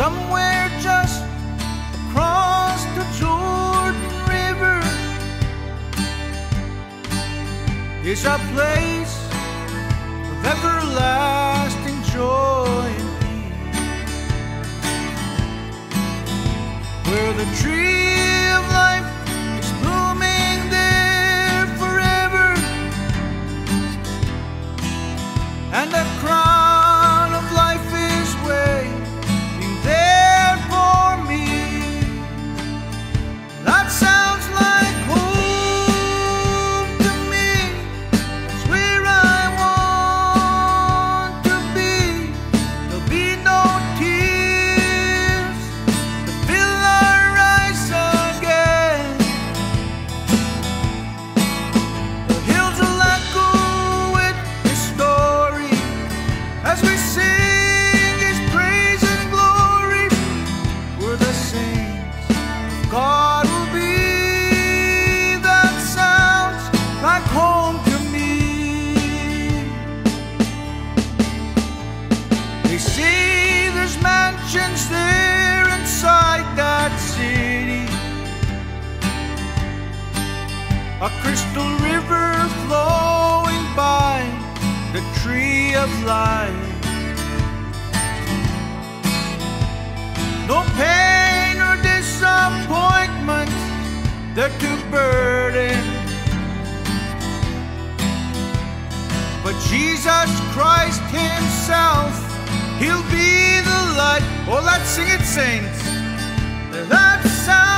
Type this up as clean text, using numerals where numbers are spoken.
somewhere just across the Jordan River is a place of everlasting joy and peace, where the tree of life is blooming there forever, and the crown of life is waiting there for me. That sounds like home to me. It's where I want to be. There'll be no tears to fill our eyes again. The hills will echo with His story as we sing His praise and glory, where the saints of God will be. That sounds like home to me. They say there's mansions there inside that city, a crystal river flowing by the tree of life. No pain or disappointment they're to burden, but Jesus Christ Himself, He'll be the light. Oh, let's sing it, saints. That sound